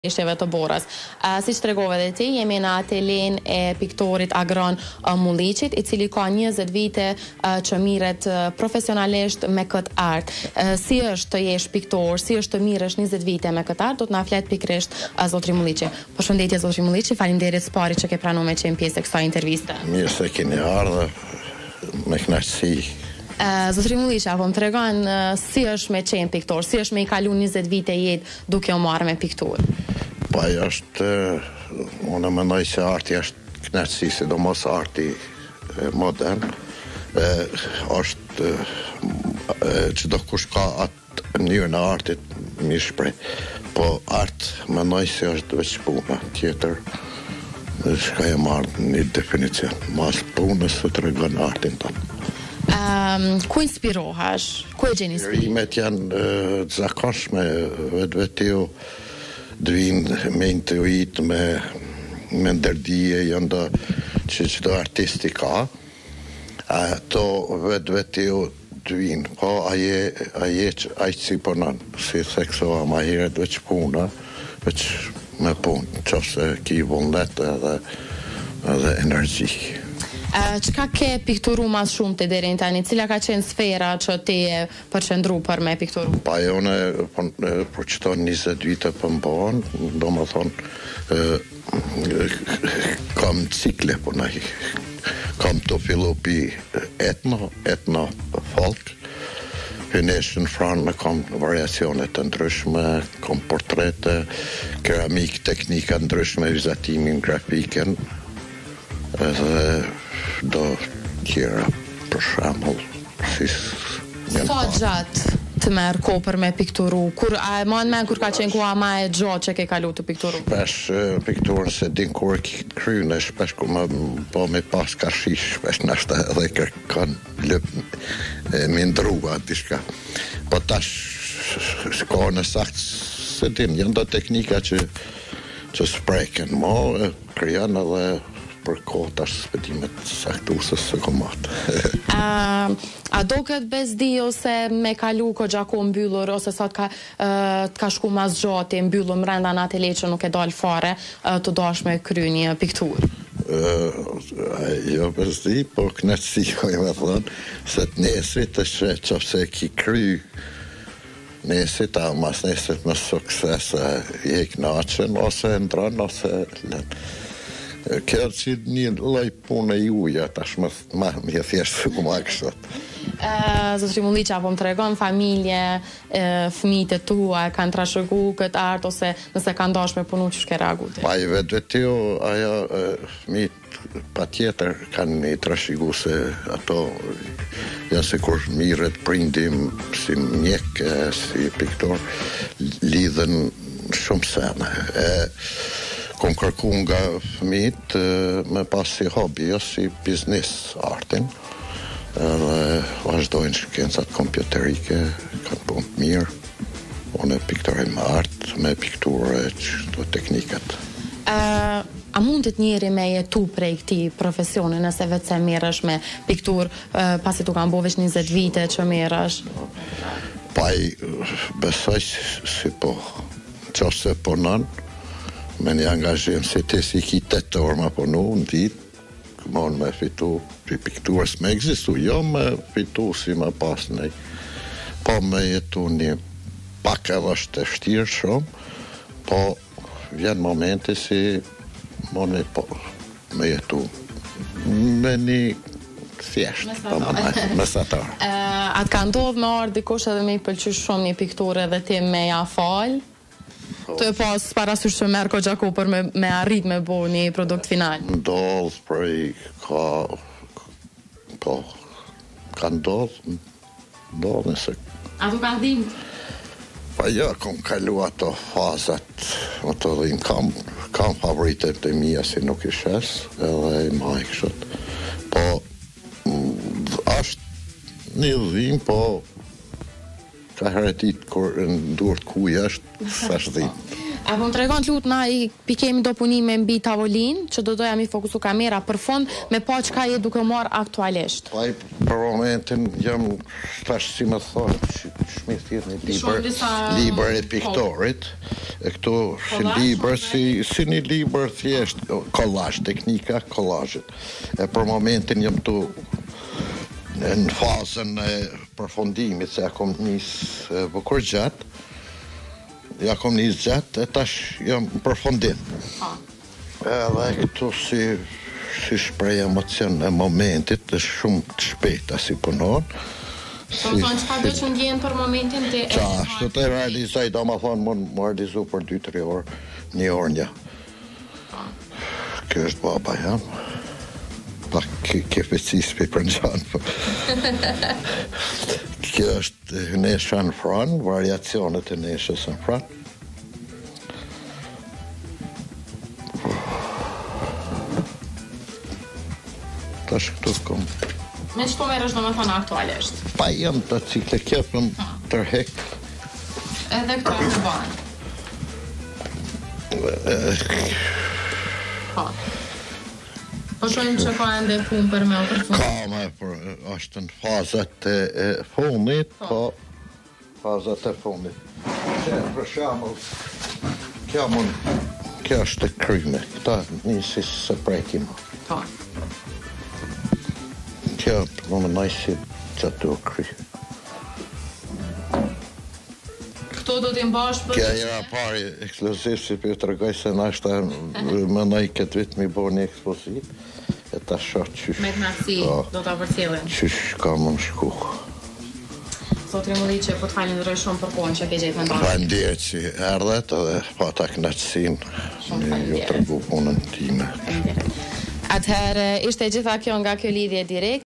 Ishteve të borës. Si që tregove dhe ti, jemi në ateljen e piktorit Agron Mulliqit, i cili ka 20 vite që miret profesionalisht me këtë art. Si është të jesh piktor, si është të mirësh 20 vite me këtë art, do të na flet pikrisht zotri Mulliqi. Përshëndetje zotri Mulliqi, faleminderit së pari që ke pranuar me qenë pjesë e kësaj interviste. Mirë se keni ardhur, me kënaqësi. Zotri Mulliqi, apo më tregon si është me qenë piktor, si është me i kalu 20 vite jetë duke u marrë me pikturë? Po ajo është, unë mendoj se arti është kënaqësi, sidomos arti modern, është çdo kush ka atë mënyrën e artit mi shpreh, po art mendoj se është veç puna, tjetër s'ka e marrë një definicion, mas punës së tregon artin tonë. Ku inspirohesh? Ku e gjen inspirimin? Rimet janë të zakonshme, vetë dvinë me intuit, me ndërdije, janë do që çdo artisti ka, ato vetë dvinë, po aje që si punon, si theksova ma heret veç puna, veç me punë, qofse ki vullnet edhe energji. Çka ke pikturu mas shumë të deri tani? Cila ka qenë sfera që ti e përqendru për me pikturu? Pa jone, për qëto 20 vite për mbohen, do më thonë, kam cikle për nëj. Kam të fillu pi etno folk, hyneshën franë, kam variacionet të ndryshme, kam portrete, keramik, teknika ndryshme, vizatimin, grafiken, edhe do tjera për shembull si sa gjatë të merr kohë për me pikturu? Kur a e man men kur ka qenë koha ma e gjatë që ke kalu të pikturu? Shpesh pikturën se din kur kryne, shpesh ku po me pas karshish, shpesh nashta edhe kërkon lëp me ndrua diçka. Po tash s'ka në sakt se din, janë do teknika që spreken, krijan edhe për kohë tash spedimet saktusës së komatë. A do këtë bezdi ose me kalu ko gjako mbyllur, ose sa t'ka shku mas gjati mbyllur mrenda në atelier që nuk e dalë fare, të dash me kry një pikturë? Jo bezdi, po kënaqësi ka me thonë, se të nesrit është qofse ki kry nesit, a mas nesit me sukses je kënaqen, ose ndron, ose lën. Kjo që një loj punë e juja, tash më thjeshtë ku ma kështot. Zotri Mulliqi, apo më tregon familje, fëmijët e tua kanë trashëgu këtë art, ose nëse kanë dash me punu që shke reagu ti? Pa i vetë tjo, ajo fëmijët pa tjetër kanë një trashëgu se ato janë se kur miret prindim si mjek, si piktor, lidhen shumë sene. Kom kërku nga fëmijët me pas si hobi, jo si biznis artin, dhe vazhdojnë shkencat kompjuterike, kanë punë mirë, unë e piktorin me art, me pikturë qëto teknikat. A mundet njeri me jetu prej këti profesioni, nëse vetë se mirësh me piktur, pasi tu kanë bo veç 20 vite që mirësh? Pa i besoj si po, qose punon, me një angazhim se ti si ki 8 orë ma punu në ditë, këmon me fitu për pikturës me egzistu, jo me fitu si me pas nej, po me jetu një pak edhe është e shtirë shumë, po vjen momenti si mon me jetu me një thjesht, mesatar. A t'ka ndodhë me ardhë dikush edhe me i pëlqysh shumë një pikturë edhe ti me ja falë? Të e pas parasysh që merë ko gjako për me arrit me bo një produkt final? Ndodhë prej ka ndodhë nëse... A tu ka dhim? Pa ja, kom kalu ato fazat, ato dhim, kam favoritet e mija si nuk i shes, edhe i maj kështot. Po, është një dhim, po ka heretit kur në durët kuj është, sa shdim. A po më tregon lut na I pikemi do punime mbi tavolinë, që do doja mi fokusu kamera për fond me pa çka je duke marr aktualisht. Pa për momentin jam tash si më thonë, shmi thirrni libër e piktorit. E këtu si libër, si një libër thjesht, kollazh, teknika kollazhit. E për momentin jam tu në fazën e përfundimit, se ja kom nis bukur gjatë. Ja kom nis gjatë, e tash jam përfundim. Edhe këtu si shprej emocion e momentit, dhe shumë të shpejta si punon. Po thonë çka do që ndjen për momentin të ashtu të realizoj, do ma thonë mund më realizu për 2-3 orë, 1 orë një. Kjo është baba jam. Pa kepecispi për në gjanë. Kjo është nesha në franë, variacionet e neshës në franë. Tash këtu kom. Me çto merresh domethënë aktualisht? Pa jam të cikle kepëm tërhek. Edhe këto në banë. Po shohim që ka ende punë për me o përfund. Është në fazat e fundit, po fazat e fundit. Për shembull, kjo është e kryme, këta nisi se prekim. Po. Kjo më mënoj si që të kry. Këto do t'im bash për... Kjo jera pari ekskluziv si për të regoj se nashta mënoj këtë vit mi bo një ekspozit. E ta shoh qysh. Me knatësi do t'a përcjellin. Qysh ka më më shku. Zotri Mulliqi, po t'falenderoj shumë për kohën që ke gjetë me ndonë. Falenderoj që erdhet edhe pa ta knatësin ju të rgu punën time. Atëherë ishte gjitha kjo nga kjo lidhje direkt.